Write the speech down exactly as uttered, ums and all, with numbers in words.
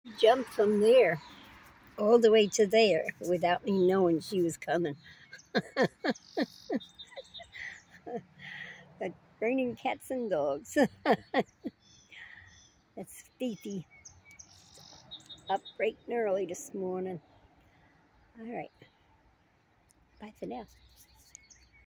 Jumped from there all the way to there without me knowing she was coming. But raining cats and dogs. That's Fifi. Up bright and early this morning. All right. Bye for now.